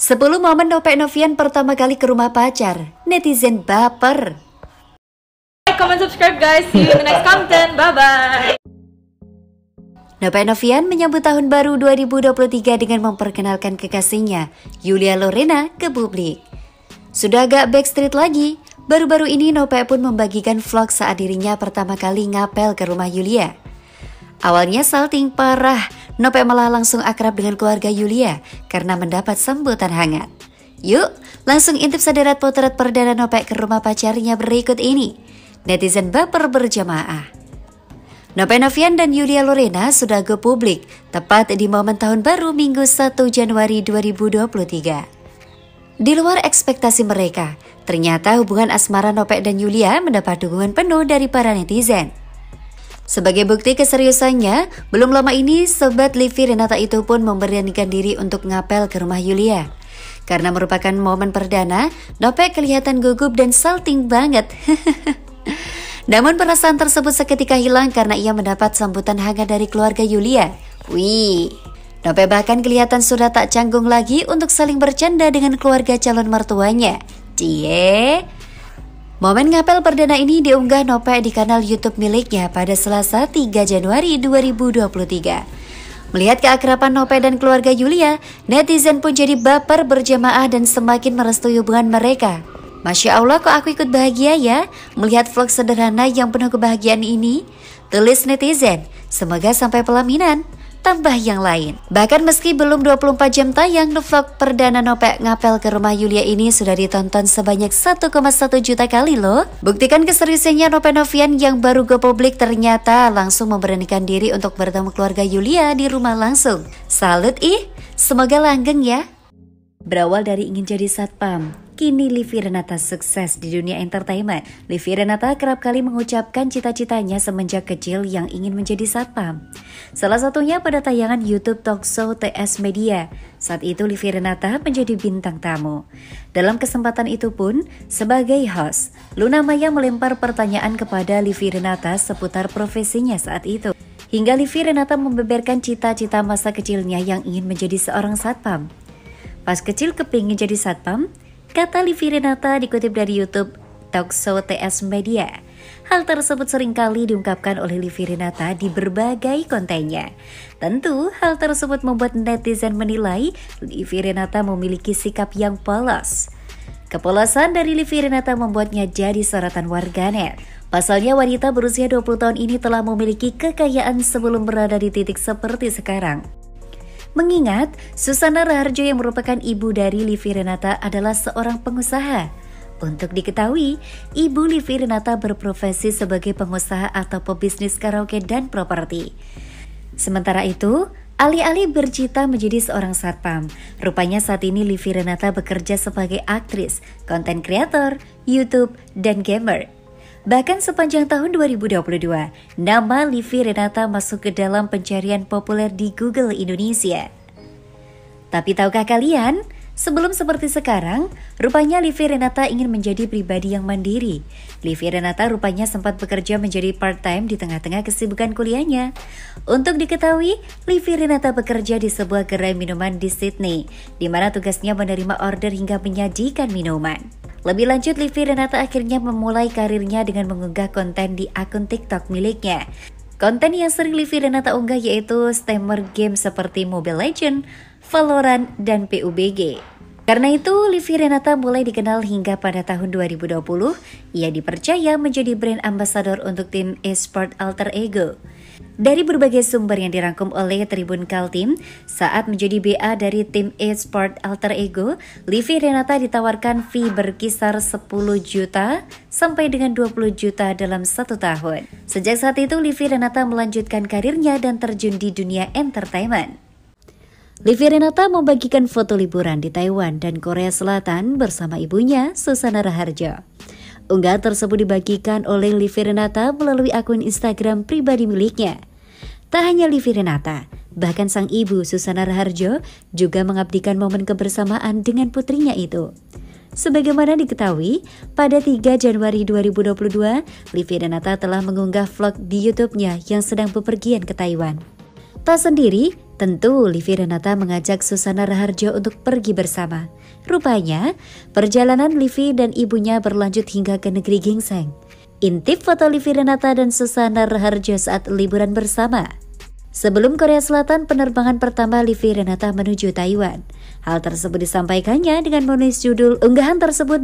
10 momen Nopek Novian pertama kali ke rumah pacar, netizen baper. Like, comment, subscribe guys. See you in the next content. Bye-bye. Nopek Novian menyambut tahun baru 2023 dengan memperkenalkan kekasihnya, Yulia Lorena, ke publik. Sudah agak backstreet lagi, baru-baru ini Nopek pun membagikan vlog saat dirinya pertama kali ngapel ke rumah Yulia. Awalnya salting parah, Nopek malah langsung akrab dengan keluarga Yulia karena mendapat sambutan hangat. Yuk, langsung intip sederet potret perdana Nopek ke rumah pacarnya berikut ini. Netizen baper berjamaah. Nopek Novian dan Yulia Lorena sudah go publik tepat di momen tahun baru Minggu 1 Januari 2023. Di luar ekspektasi mereka, ternyata hubungan asmara Nopek dan Yulia mendapat dukungan penuh dari para netizen. Sebagai bukti keseriusannya, belum lama ini sobat Livi Renata itu pun memberanikan diri untuk ngapel ke rumah Yulia. Karena merupakan momen perdana, Nopek kelihatan gugup dan salting banget. Namun perasaan tersebut seketika hilang karena ia mendapat sambutan hangat dari keluarga Yulia. Wih, Nopek bahkan kelihatan sudah tak canggung lagi untuk saling bercanda dengan keluarga calon mertuanya. Cie. Momen ngapel perdana ini diunggah Nopek di kanal YouTube miliknya pada Selasa 3 Januari 2023. Melihat keakraban Nopek dan keluarga Yulia, netizen pun jadi baper berjamaah dan semakin merestui hubungan mereka. Masya Allah, kok aku ikut bahagia ya melihat vlog sederhana yang penuh kebahagiaan ini, tulis netizen. Semoga sampai pelaminan, tambah yang lain. Bahkan meski belum 24 jam tayang, vlog perdana Nopek ngapel ke rumah Yulia ini sudah ditonton sebanyak 1,1 juta kali loh. Buktikan keseriusannya Nopek Novian yang baru go publik ternyata langsung memberanikan diri untuk bertemu keluarga Yulia di rumah langsung. Salut semoga langgeng ya. Berawal dari ingin jadi satpam, kini Livi Renata sukses di dunia entertainment. Livi Renata kerap kali mengucapkan cita-citanya semenjak kecil yang ingin menjadi satpam. Salah satunya pada tayangan YouTube talk show TS Media. Saat itu Livi Renata menjadi bintang tamu. Dalam kesempatan itu pun, sebagai host, Luna Maya melempar pertanyaan kepada Livi Renata seputar profesinya saat itu. Hingga Livi Renata membeberkan cita-cita masa kecilnya yang ingin menjadi seorang satpam. Pas kecil kepingin jadi satpam, kata Livi Renata dikutip dari YouTube talk show TS Media. Hal tersebut seringkali diungkapkan oleh Livi Renata di berbagai kontennya. Tentu hal tersebut membuat netizen menilai Livi Renata memiliki sikap yang polos. Kepolosan dari Livi Renata membuatnya jadi sorotan warganet. Pasalnya wanita berusia 20 tahun ini telah memiliki kekayaan sebelum berada di titik seperti sekarang. Mengingat Susana Raharjo yang merupakan ibu dari Livi Renata adalah seorang pengusaha. Untuk diketahui, ibu Livi Renata berprofesi sebagai pengusaha atau pebisnis karaoke dan properti. Sementara itu, alih-alih bercita menjadi seorang satpam, rupanya saat ini Livi Renata bekerja sebagai aktris, konten kreator, YouTube, dan gamer. Bahkan sepanjang tahun 2022, nama Livi Renata masuk ke dalam pencarian populer di Google Indonesia. Tapi tahukah kalian, sebelum seperti sekarang, rupanya Livi Renata ingin menjadi pribadi yang mandiri. Livi Renata rupanya sempat bekerja menjadi part-time di tengah-tengah kesibukan kuliahnya. Untuk diketahui, Livi Renata bekerja di sebuah gerai minuman di Sydney, di mana tugasnya menerima order hingga menyajikan minuman. Lebih lanjut, Livi Renata akhirnya memulai karirnya dengan mengunggah konten di akun TikTok miliknya. Konten yang sering Livi Renata unggah yaitu streamer game seperti Mobile Legends, Valorant, dan PUBG. Karena itu, Livi Renata mulai dikenal hingga pada tahun 2020, ia dipercaya menjadi brand ambassador untuk tim e-sport Alter Ego. Dari berbagai sumber yang dirangkum oleh Tribun Kaltim, saat menjadi BA dari tim e-sport Alter Ego, Livi Renata ditawarkan fee berkisar 10 juta sampai dengan 20 juta dalam 1 tahun. Sejak saat itu, Livi Renata melanjutkan karirnya dan terjun di dunia entertainment. Livi Renata membagikan foto liburan di Taiwan dan Korea Selatan bersama ibunya, Susana Raharjo. Unggahan tersebut dibagikan oleh Livi Renata melalui akun Instagram pribadi miliknya. Tak hanya Livi Renata, bahkan sang ibu Susana Raharjo juga mengabdikan momen kebersamaan dengan putrinya itu. Sebagaimana diketahui, pada 3 Januari 2022, Livi Renata telah mengunggah vlog di YouTube-nya yang sedang bepergian ke Taiwan. Tak sendiri, tentu Livi Renata mengajak Susana Raharjo untuk pergi bersama. Rupanya, perjalanan Livi dan ibunya berlanjut hingga ke negeri Gingseng. Intip foto Livi Renata dan Susana Raharjo saat liburan bersama. Sebelum Korea Selatan, penerbangan pertama Livi Renata menuju Taiwan. Hal tersebut disampaikannya dengan menulis judul unggahan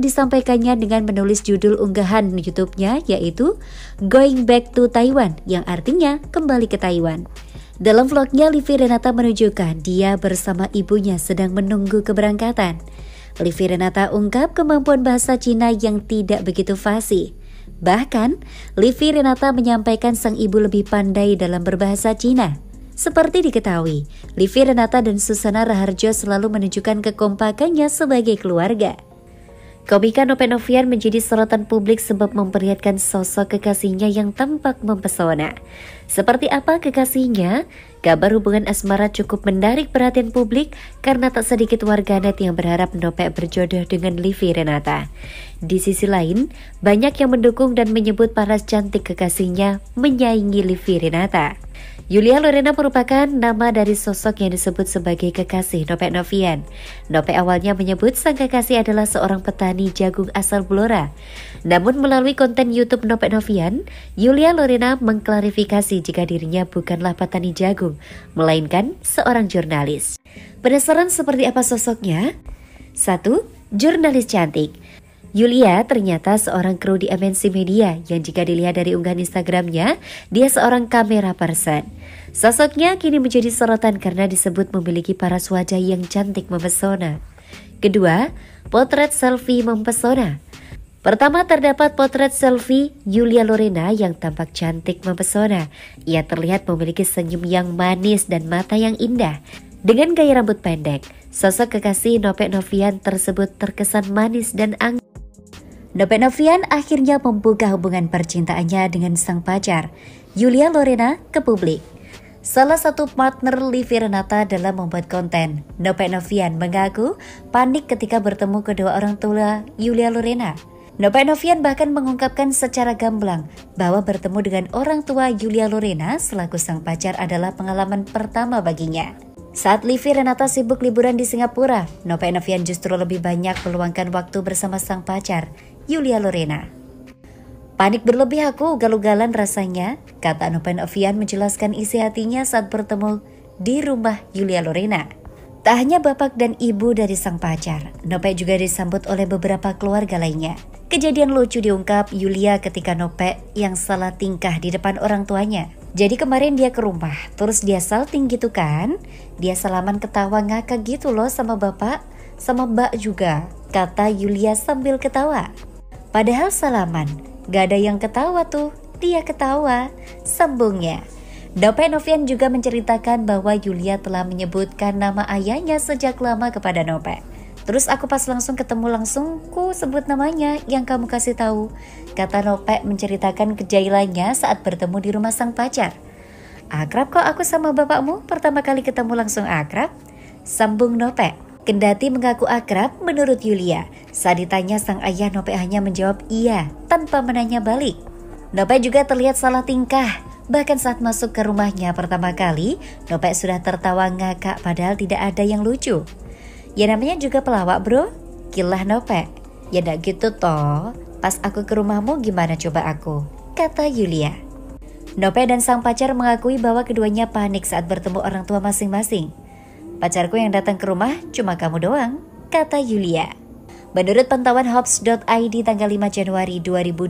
YouTube-nya yaitu Going Back to Taiwan, yang artinya kembali ke Taiwan. Dalam vlognya, Livi Renata menunjukkan dia bersama ibunya sedang menunggu keberangkatan. Livi Renata ungkap kemampuan bahasa Cina yang tidak begitu fasih. Bahkan, Livi Renata menyampaikan sang ibu lebih pandai dalam berbahasa Cina. Seperti diketahui, Livi Renata dan Susana Raharjo selalu menunjukkan kekompakannya sebagai keluarga. Komika Nope Novian menjadi sorotan publik sebab memperlihatkan sosok kekasihnya yang tampak mempesona. Seperti apa kekasihnya? Kabar hubungan asmara cukup menarik perhatian publik karena tak sedikit warganet yang berharap Nope berjodoh dengan Livi Renata. Di sisi lain, banyak yang mendukung dan menyebut paras cantik kekasihnya menyaingi Livi Renata. Yulia Lorena merupakan nama dari sosok yang disebut sebagai kekasih Nope Novian. Nope awalnya menyebut sang kekasih adalah seorang petani jagung asal Blora. Namun melalui konten YouTube Nope Novian, Yulia Lorena mengklarifikasi jika dirinya bukanlah petani jagung, melainkan seorang jurnalis. Penasaran seperti apa sosoknya? 1. Jurnalis cantik. Yulia ternyata seorang kru di MNC Media yang jika dilihat dari unggahan Instagramnya, dia seorang kamera person. Sosoknya kini menjadi sorotan karena disebut memiliki paras wajah yang cantik mempesona. Kedua, potret selfie mempesona. Pertama, terdapat potret selfie Yulia Lorena yang tampak cantik mempesona. Ia terlihat memiliki senyum yang manis dan mata yang indah. Dengan gaya rambut pendek, sosok kekasih Nope Novian tersebut terkesan manis dan anggun. Nope Novian akhirnya membuka hubungan percintaannya dengan sang pacar, Yulia Lorena, ke publik. Salah satu partner Livi Renata dalam membuat konten, Nope Novian mengaku panik ketika bertemu kedua orang tua Yulia Lorena. Nope Novian bahkan mengungkapkan secara gamblang bahwa bertemu dengan orang tua Yulia Lorena selaku sang pacar adalah pengalaman pertama baginya. Saat Livi Renata sibuk liburan di Singapura, Nope Novian justru lebih banyak meluangkan waktu bersama sang pacar, Yulia Lorena. Panik berlebih aku, ugal-ugalan rasanya, kata Nope Novian menjelaskan isi hatinya saat bertemu di rumah Yulia Lorena. Tak hanya bapak dan ibu dari sang pacar, Nope juga disambut oleh beberapa keluarga lainnya. Kejadian lucu diungkap Yulia ketika Nope yang salah tingkah di depan orang tuanya. Jadi kemarin dia ke rumah, terus dia salting gitu kan? Dia salaman ketawa ngakak gitu loh sama bapak, sama mbak juga, kata Yulia sambil ketawa. Padahal salaman, gak ada yang ketawa tuh, dia ketawa, sambungnya. Nope Novian juga menceritakan bahwa Yulia telah menyebutkan nama ayahnya sejak lama kepada Nope. Terus aku pas langsung ketemu langsung, ku sebut namanya yang kamu kasih tahu, kata Nope menceritakan kejailannya saat bertemu di rumah sang pacar. Akrab kok aku sama bapakmu, pertama kali ketemu langsung akrab, sambung Nope. Kendati mengaku akrab, menurut Yulia, saat ditanya sang ayah, Nope hanya menjawab iya, tanpa menanya balik. Nope juga terlihat salah tingkah, bahkan saat masuk ke rumahnya pertama kali, Nope sudah tertawa ngakak padahal tidak ada yang lucu. Ya namanya juga pelawak bro, kilah Nope. Ya ndak gitu toh, pas aku ke rumahmu gimana coba aku, kata Yulia. Nope dan sang pacar mengakui bahwa keduanya panik saat bertemu orang tua masing-masing. Pacarku yang datang ke rumah cuma kamu doang, kata Yulia. Menurut pantauan Hops.id tanggal 5 Januari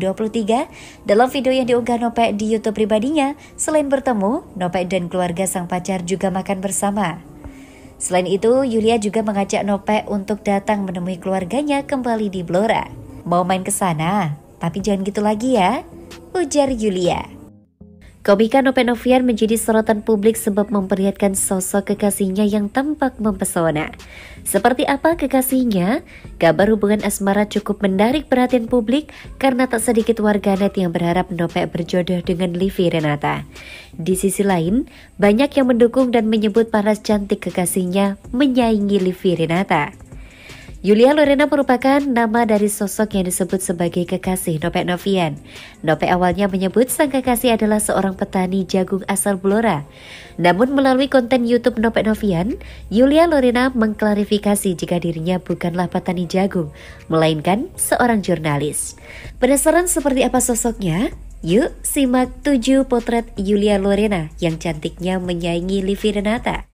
2023, dalam video yang diunggah Nope di YouTube pribadinya, selain bertemu, Nope dan keluarga sang pacar juga makan bersama. Selain itu, Yulia juga mengajak Nope untuk datang menemui keluarganya kembali di Blora. Mau main ke sana, tapi jangan gitu lagi ya, ujar Yulia. Komika Nope Novian menjadi sorotan publik sebab memperlihatkan sosok kekasihnya yang tampak mempesona. Seperti apa kekasihnya? Kabar hubungan asmara cukup menarik perhatian publik karena tak sedikit warganet yang berharap Nope berjodoh dengan Livi Renata. Di sisi lain, banyak yang mendukung dan menyebut paras cantik kekasihnya menyaingi Livi Renata. Yulia Lorena merupakan nama dari sosok yang disebut sebagai kekasih Nopek Novian. Nopek awalnya menyebut sang kekasih adalah seorang petani jagung asal Blora. Namun melalui konten YouTube Nopek Novian, Yulia Lorena mengklarifikasi jika dirinya bukanlah petani jagung, melainkan seorang jurnalis. Penasaran seperti apa sosoknya? Yuk simak 7 potret Yulia Lorena yang cantiknya menyaingi Livi Renata.